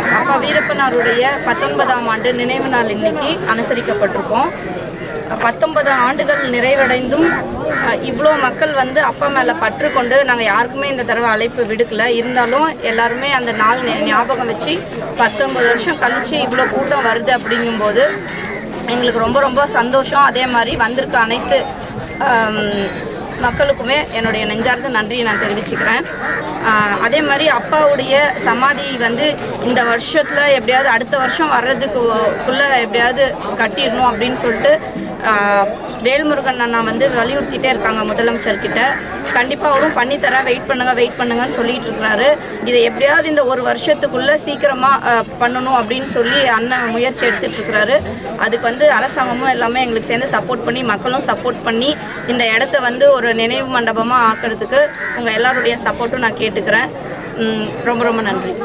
அப்பா வீரப்பனாருடைய 19ஆம் ஆண்டு நினைவு நாள் இன்னைக்கு அனுசரிக்கப்பட்டிருக்கோம். 19 ஆண்டுகள் நிறைவடைந்தும் இவ்வளோ மக்கள் வந்து அப்பா மேலே பற்று கொண்டு நாங்கள் யாருக்குமே இந்த தடவை அழைப்பு விடுக்கல. இருந்தாலும் எல்லாருமே அந்த நாள் ஞாபகம் வச்சு 19 வருஷம் கழித்து இவ்வளோ கூட்டம் வருது அப்படிங்கும்போது எங்களுக்கு ரொம்ப ரொம்ப சந்தோஷம். அதே மாதிரி வந்திருக்க அனைத்து மக்களுக்குமே என்னுடைய நெஞ்சார்ந்த நன்றியை நான் தெரிவிச்சுக்கிறேன். அதே மாதிரி அப்பாவுடைய சமாதி வந்து இந்த வருஷத்தில் எப்படியாவது அடுத்த வருஷம் வர்றதுக்குள்ளே எப்படியாவது கட்டிடணும் அப்படின்னு சொல்லிட்டு வேல்முருகன் அண்ணா வந்து வலியுறுத்திட்டே இருக்காங்க முதலமைச்சர்கிட்ட. கண்டிப்பாக அவரும் பண்ணித்தரேன், வெயிட் பண்ணுங்கன்னு சொல்லிட்டு இருக்கிறாரு. இதை எப்படியாவது இந்த ஒரு வருஷத்துக்குள்ளே சீக்கிரமாக பண்ணணும் அப்படின்னு சொல்லி அண்ணன் முயற்சி எடுத்துகிட்டு இருக்கிறாரு. அதுக்கு வந்து அரசாங்கமும் எல்லாமே எங்களுக்கு சேர்ந்து சப்போர்ட் பண்ணி மக்களும் சப்போர்ட் பண்ணி இந்த இடத்த வந்து ஒரு நினைவு மண்டபமாக ஆக்கிறதுக்கு உங்கள் எல்லாருடைய சப்போர்ட்டும் நான் கேட்டுக்கிறேன். ரொம்ப ரொம்ப நன்றி.